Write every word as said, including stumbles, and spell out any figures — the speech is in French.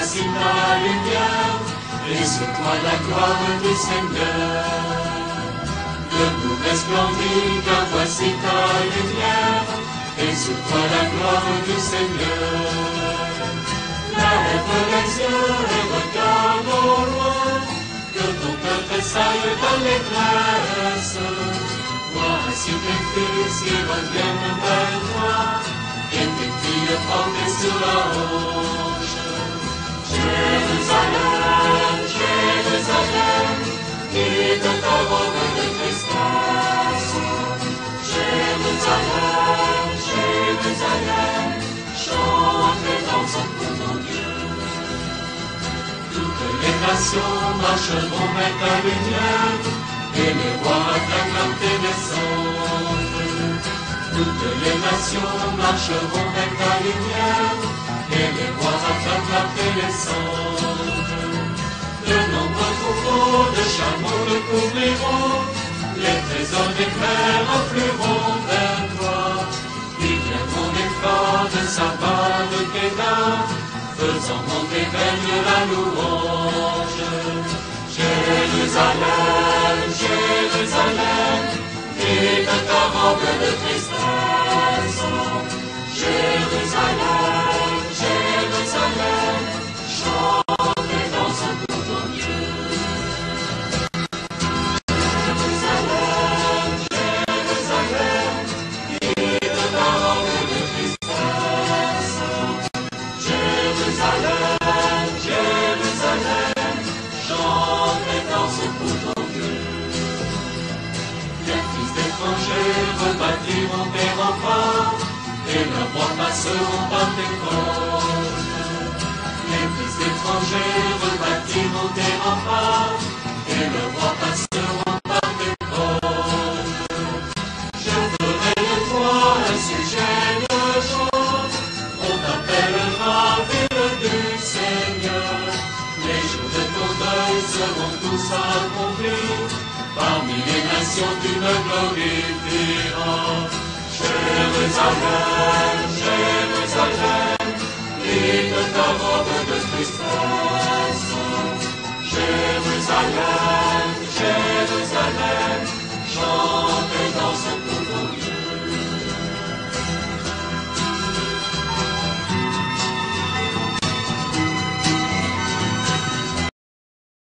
voici ta lumière, et sur toi la gloire du Seigneur. Debout resplendit, car voici ta lumière, et sur toi la gloire du Seigneur. Lève les yeux et regarde au loin, que ton cœur tressaille dans les classes. Voici tes fils qui reviennent vers toi, et tes filles portées sur la hanche. Jérusalem, Jérusalem, quitte ta robe de tristesse. Jérusalem, Jérusalem, chante et danse pour ton Dieu. Toutes les nations marcheront vers ta lumière, et les rois acclament tes naissances. Toutes les nations marcheront vers ta lumière, et les rois acclament tes naissances. De nombreux troupeaux de chameaux te couvriront, les trésors des frères afflueront vers toi. Ils viendront des corps de sabbat de Kédar, faisant monter règne la louange. Jérusalem, Jérusalem, quitte ta robe de tristesse. Jérusalem, Jérusalem, chante et danse pour ton Dieu. Jérusalem, Jérusalem, quitte ta robe de tristesse. Jérusalem, Jérusalem, chante et danse pour ton Dieu. Les fils d'étrangers rebâtiront tes remparts, et leurs rois passeront par tes côtes. Les fils d'étrangers rebâtiront tes remparts, et leurs rois passeront par tes côtes. Je ferai de toi un sujet de joie, on t'appellera ville du Seigneur. Les jours de ton deuil seront tous accomplis, parmi les nations tu me glorifieras. Jérusalem, Jérusalem, quitte ta robe de tristesse. Jérusalem,